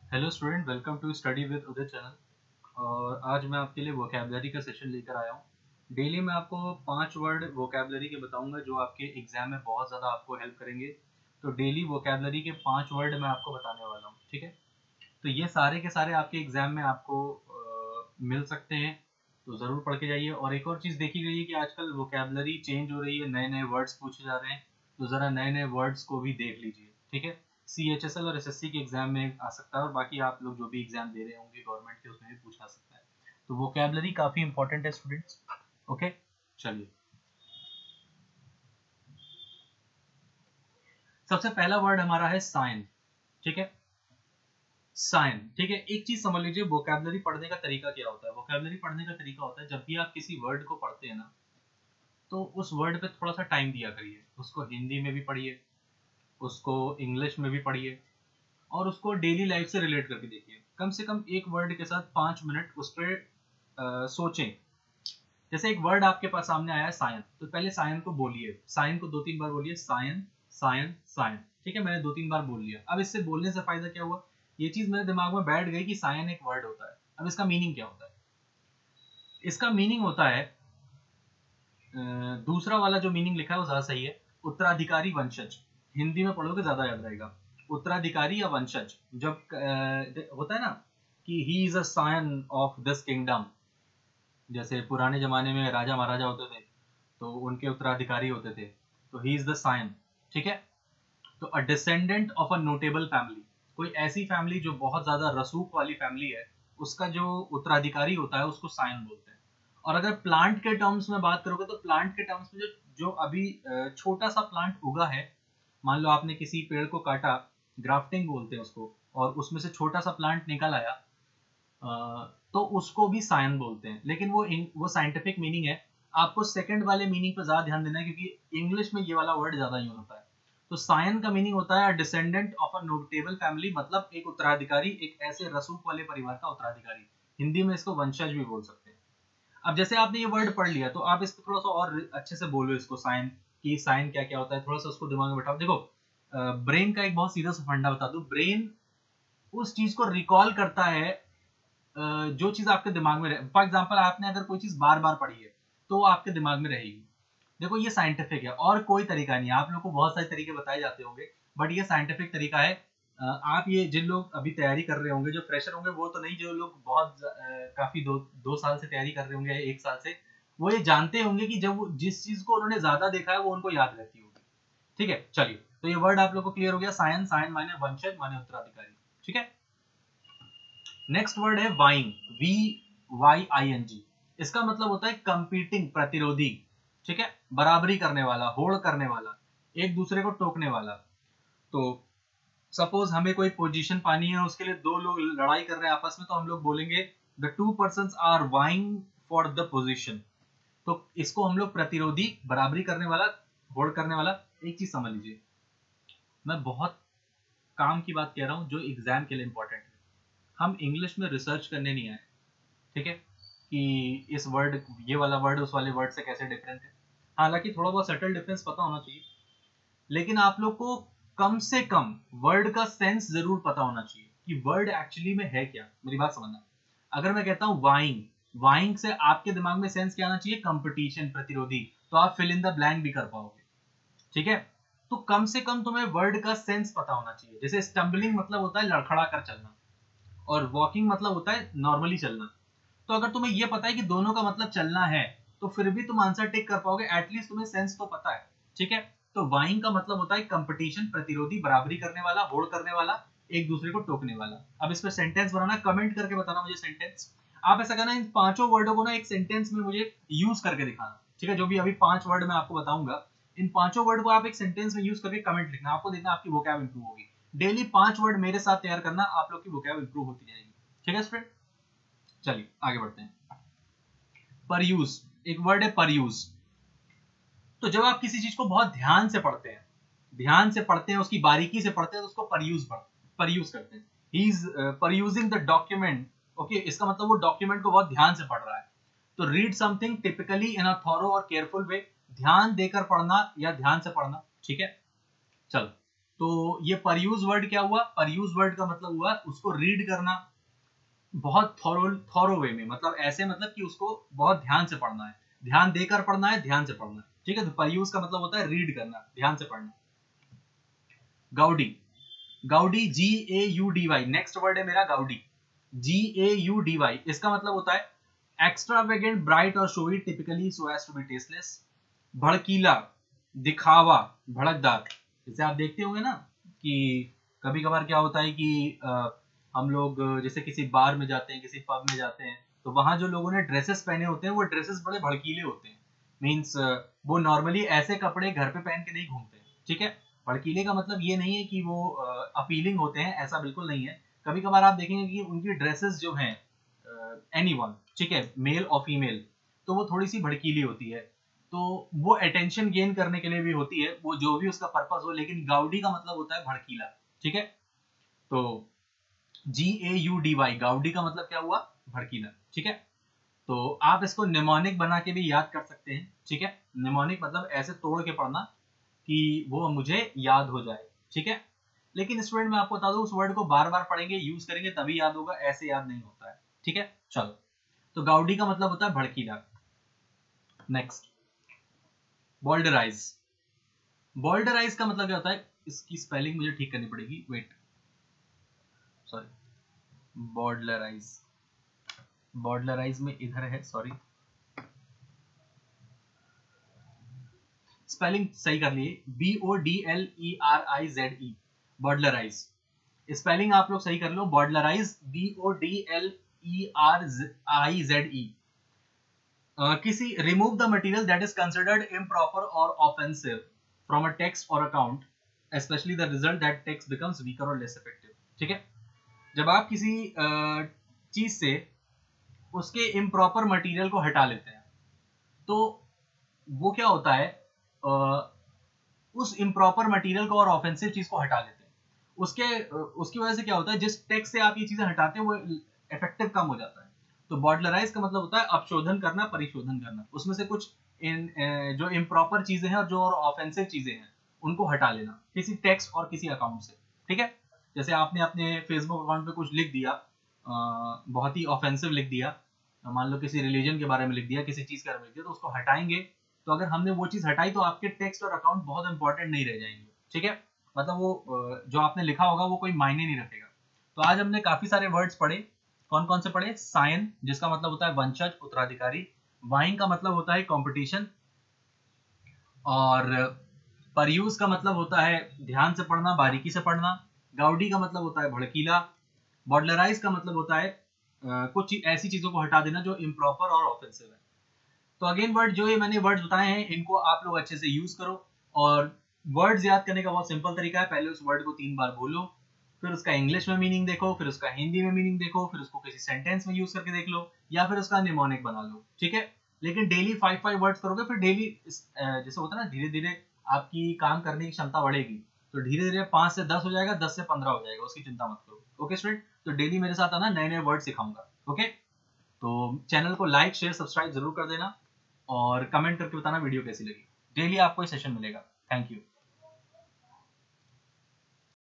Hello student, welcome to study with Uday channel. और आज मैं आपके लिए वोकैबुलरी का सेशन लेकर आया हूँ। डेली मैं आपको 5 वर्ड वोकैबुलरी के बताऊंगा जो आपके एग्जाम में बहुत ज़्यादा आपको हेल्प करेंगे। तो डेली वोकैबुलरी के 5 वर्ड मैं आपको बताने वाला हूँ, ठीक है। तो ये सारे के सारे आपके एग्जाम में आपको मिल सकते हैं, तो ज़रूर पढ़ के जाइए। और एक और चीज़ देखी गई है कि आजकल वोकैबुलरी चेंज हो रही है, नए नए वर्ड्स पूछे जा रहे हैं, तो ज़रा नए नए वर्ड्स को भी देख लीजिए, ठीक है। CHSL और SSC के एग्जाम में आ सकता है, और बाकी आप लोग जो भी एग्जाम दे रहे होंगे गवर्नमेंट के, उसमें भी पूछा सकता है। तो वोकैबुलरी काफ़ी इंपॉर्टेंट है स्टूडेंट्स। ओके, चलिए। सबसे पहला वर्ड हमारा है साइन, ठीक है। साइन, ठीक है। एक चीज समझ लीजिए, वोकैबुलरी पढ़ने का तरीका क्या होता है। वोकैबुलरी पढ़ने का तरीका होता है, जब भी आप किसी वर्ड को पढ़ते हैं ना, तो उस वर्ड पे थोड़ा सा टाइम दिया करिए। उसको हिंदी में भी पढ़िए, उसको इंग्लिश में भी पढ़िए, और उसको डेली लाइफ से रिलेट करके देखिए। कम से कम एक वर्ड के साथ 5 मिनट उस पर सोचें। जैसे एक वर्ड आपके पास सामने आया है सायन, तो पहले सायन को बोलिए, सायन को 2-3 बार बोलिए, सायन सायन सायन, ठीक है। मैंने 2-3 बार बोल लिया। अब इससे बोलने से फायदा क्या हुआ, ये चीज मेरे दिमाग में बैठ गई कि सायन एक वर्ड होता है। अब इसका मीनिंग क्या होता है? इसका मीनिंग होता है, दूसरा वाला जो मीनिंग लिखा है वो ज्यादा सही है, उत्तराधिकारी वंशज। हिंदी में पढ़ोगे ज्यादा याद रहेगा। उत्तराधिकारी या वंशज, जब होता है ना कि he is a scion of this kingdom, जैसे पुराने जमाने में राजा महाराजा होते थे, तो उनके उत्तराधिकारी होते थे, तो ही इज द सायन, ठीक है। तो a descendant of a notable family, कोई ऐसी फैमिली जो बहुत ज्यादा रसूख वाली फैमिली है, उसका जो उत्तराधिकारी होता है उसको सायन बोलते हैं। और अगर प्लांट के टर्म्स में बात करोगे, तो प्लांट के टर्म्स में जो जो अभी छोटा सा प्लांट उगा है, मान लो आपने किसी पेड़ को काटा, ग्राफ्टिंग बोलते हैं उसको, और उसमें से छोटा सा प्लांट निकल आया, तो उसको भी सायन बोलते हैं। लेकिन वो साइंटिफिक मीनिंग है। आपको सेकंड वाले मीनिंग पर ज्यादा ध्यान देना है, क्योंकि इंग्लिश में ये वाला वर्ड ज्यादा यूज होता है। तो सायन का मीनिंग होता है descendant of a notable family, मतलब एक उत्तराधिकारी, एक ऐसे रसूख वाले परिवार का उत्तराधिकारी। हिंदी में इसको वंशज भी बोल सकते हैं। अब जैसे आपने ये वर्ड पढ़ लिया, तो आप इसको थोड़ा सा और अच्छे से बोलो, इसको साइन, कि साइन क्या क्या होता है, थोड़ा सा उसको दिमाग में बैठाओ। देखो, ब्रेन का एक बहुत सीधा सा फंडा बता दूं। ब्रेन उस चीज को रिकॉल करता है जो चीज आपके दिमाग में रहे। फॉर एग्जाम्पल, आपने अगर कोई चीज बार बार पढ़ी है, तो वो आपके दिमाग में रहेगी। देखो, ये साइंटिफिक है, और कोई तरीका नहीं है। आप लोग को बहुत सारे तरीके बताए जाते होंगे, बट ये साइंटिफिक तरीका है। आप ये, जिन लोग अभी तैयारी कर रहे होंगे, जो फ्रेशर होंगे वो तो नहीं, जो लोग बहुत काफी 2 साल से तैयारी कर रहे होंगे, 1 साल से, वो ये जानते होंगे कि जब जिस चीज को उन्होंने ज्यादा देखा है वो उनको याद रहती होगी, ठीक है। चलिए, तो ये वर्ड आप लोग को क्लियर हो गया। सायन, सायन माने वंशज, माने उत्तराधिकारी, ठीक है। नेक्स्ट वर्ड है वाइंग, VYING। इसका मतलब होता है कंपीटिंग, प्रतिरोधी, ठीक है। बराबरी करने वाला, होड़ करने वाला, एक दूसरे को टोकने वाला। तो सपोज हमें कोई पोजीशन पानी है, उसके लिए 2 लोग लड़ाई कर रहे हैं आपस में, तो हम लोग बोलेंगे the 2 persons are vying for the position. तो इसको हम लोग प्रतिरोधी, बराबरी करने वाला, होड़ करने वाला। एक चीज समझ लीजिए, मैं बहुत काम की बात कह रहा हूं जो एग्जाम के लिए इंपॉर्टेंट है। हम इंग्लिश में रिसर्च करने नहीं आए, ठीक है, कि इस वर्ड, ये वाला वर्ड उस वाले वर्ड से कैसे डिफरेंट है। हालांकि थोड़ा बहुत सटल डिफरेंस पता होना चाहिए, लेकिन आप लोग को कम से कम वर्ड का सेंस जरूर पता होना चाहिए कि वर्ड एक्चुअली में है क्या। मेरी बात समझना। अगर मैं कहता हूं वाइंग, वाइंग से आपके दिमाग में सेंस क्या आना चाहिए? कंपटीशन, प्रतिरोधी। तो आप फिल इन द ब्लैंक भी कर पाओगे, ठीक है। तो कम से कम तुम्हें वर्ड का सेंस पता होना चाहिए। जैसे स्टम्बलिंग मतलब होता है लड़खड़ा कर चलना, और वॉकिंग मतलब होता है नॉर्मली चलना। तो अगर तुम्हें यह पता है कि दोनों का मतलब चलना है, तो फिर भी तुम आंसर टिक कर पाओगे, एटलीस्ट तुम्हें सेंस तो पता है, ठीक है। तो वाइंग का मतलब होता है कंपटीशन, प्रतिरोधी, बराबरी करने वाला, होड़ करने वाला, एक दूसरे को टोकने वाला। अब इस पर सेंटेंस बनाना, कमेंट करके बताना मुझे सेंटेंस। आप ऐसा करना, इन 5 वर्डों को ना एक सेंटेंस में मुझे यूज करके दिखाना, ठीक है। जो भी अभी 5 वर्ड मैं आपको बताऊंगा, इन 5 वर्ड को आप एक सेंटेंस में यूज करके कमेंट लिखना। आपको देखना आपकी वोकैब इंप्रूव होगी। डेली 5 वर्ड मेरे साथ तैयार करना, आप लोग की वोकैब इंप्रूव होती जाएगी, ठीक है स्टूडेंट। चलिए आगे बढ़ते हैं। पर यूज, एक वर्ड है पर यूज। तो जब आप किसी चीज को बहुत ध्यान से पढ़ते हैं, ध्यान से पढ़ते हैं, उसकी बारीकी से पढ़ते हैं, तो उसको पर यूज करते हैं। He is perusing the document. Okay, इसका मतलब वो डॉक्यूमेंट को बहुत ध्यान से पढ़ रहा है। तो read something typically in a thorough or careful way, ध्यान देकर पढ़ना या ध्यान से पढ़ना, ठीक है। चलो, तो ये पर यूज वर्ड क्या हुआ? पर यूज वर्ड का मतलब हुआ उसको रीड करना बहुत थॉरो वे में, मतलब ऐसे, मतलब कि उसको बहुत ध्यान से पढ़ना है, ध्यान देकर पढ़ना है, ध्यान से पढ़ना है, ठीक है। तो पर यूज का मतलब होता है रीड करना, ध्यान से पढ़ना। Gaudy, gaudy GAUDY, next word है मेरा गाउडी, GAUDY। इसका मतलब होता है extravagant, bright or showy, typically so as to be tasteless. भड़कीला, दिखावा, भड़कदार। जैसे आप देखते होंगे ना कि कभी कभार क्या होता है कि हम लोग जैसे किसी बार में जाते हैं, किसी पब में जाते हैं, तो वहां जो लोगों ने ड्रेसेस पहने होते हैं वो ड्रेसेस बड़े भड़कीले होते हैं। मीन्स वो नॉर्मली ऐसे कपड़े घर पे पहन के नहीं घूमते, ठीक है। भड़कीले का मतलब ये नहीं है कि वो अपीलिंग होते हैं, ऐसा बिल्कुल नहीं है। कभी कभार आप देखेंगे कि उनकी ड्रेसेस जो हैं, एनीवन, ठीक है, मेल और फीमेल, तो वो थोड़ी सी भड़कीली होती है। तो वो अटेंशन गेन करने के लिए भी होती है, वो जो भी उसका पर्पस हो। लेकिन गाउडी का मतलब होता है भड़कीला, ठीक है। तो GAUDY, गाउडी का मतलब क्या हुआ? भड़कीला, ठीक है। तो आप इसको निमोनिक बना के भी याद कर सकते हैं, ठीक है। निमोनिक मतलब ऐसे तोड़ के पढ़ना कि वो मुझे याद हो जाए, ठीक है। लेकिन स्टूडेंट मैं आपको बता दूं, उस वर्ड को बार बार पढ़ेंगे, यूज करेंगे तभी याद होगा, ऐसे याद नहीं होता है, ठीक है। चलो, तो गाउडी का मतलब होता है भड़कीला। नेक्स्ट, बॉल्डराइज। बॉल्डराइज का मतलब क्या होता है? इसकी स्पेलिंग मुझे ठीक करनी पड़ेगी, वेट, सॉरी। बॉर्डलराइज, बॉर्डलराइज में इधर है, सॉरी, स्पेलिंग सही कर लिए, BODLERIZE, बॉर्डलराइज। स्पेलिंग आप लोग सही कर लो, बॉर्डलराइज, BODLERIZE। किसी, remove the material that is considered improper और ऑफेंसिव फ्रॉम अ टेक्स्ट और account, specially the result that text becomes weaker और लेस इफेक्टिव, ठीक है। जब आप किसी चीज से उसके इम्प्रॉपर मटेरियल को हटा लेते हैं, तो वो क्या होता है, उस इम्प्रॉपर मटेरियल को और ऑफेंसिव चीज को हटा लेते हैं, उसकी वजह से क्या होता है, जिस टेक्स्ट से आप ये चीजें हटाते हैं वो इफेक्टिव कम हो जाता है। तो बॉर्डलराइज का मतलब होता है अपशोधन करना, परिशोधन करना, उसमें से कुछ जो इम्प्रॉपर चीजें हैं और जो और ऑफेंसिव चीजें हैं उनको हटा लेना किसी टेक्स्ट और किसी अकाउंट से, ठीक है। जैसे आपने अपने फेसबुक अकाउंट पे कुछ लिख दिया, बहुत ही ऑफेंसिव लिख दिया, मान लो किसी रिलीजन के बारे में लिख दिया, किसी चीज के बारे में लिख दिया, तो उसको हटाएंगे। तो अगर हमने वो चीज हटाई तो आपके टेक्स्ट और अकाउंट बहुत इंपॉर्टेंट नहीं रह जाएंगे, ठीक है। मतलब वो जो आपने लिखा होगा वो कोई मायने नहीं रखेगा। तो आज हमने काफी सारे वर्ड्स पढ़े। कौन कौन से पढ़े? सायन, जिसका मतलब होता है वंशज, उत्तराधिकारी। वाइन का मतलब होता है कंपटीशन। और परयूज का मतलब होता है ध्यान से पढ़ना, बारीकी से पढ़ना। गाउडी का मतलब होता है भड़कीला। बॉर्डलराइज का मतलब होता है कुछ ऐसी चीजों को हटा देना जो इम्प्रॉपर और ऑफेंसिव है। तो अगेन वर्ड, जो ये मैंने वर्ड्स बताए हैं इनको आप लोग अच्छे से यूज करो। और वर्ड्स याद करने का बहुत सिंपल तरीका है, पहले उस वर्ड को 3 बार बोलो, फिर उसका इंग्लिश में मीनिंग देखो, फिर उसका हिंदी में मीनिंग देखो, फिर उसको किसी सेंटेंस में यूज करके देख लो, या फिर उसका निमोनिक बना लो, ठीक है। लेकिन डेली 5 वर्ड्स करोगे, फिर डेली जैसे होता है ना, धीरे धीरे आपकी काम करने की क्षमता बढ़ेगी, तो धीरे धीरे 5 से 10 हो जाएगा, 10 से 15 हो जाएगा, उसकी चिंता मत करो। ओके स्टूडेंट, तो डेली मेरे साथ आना, नए नए वर्ड सिखाऊंगा। ओके, तो चैनल को लाइक, शेयर, सब्सक्राइब जरूर कर देना और कमेंट करके बताना वीडियो कैसी लगी। डेली आपको ये सेशन मिलेगा। Thank you.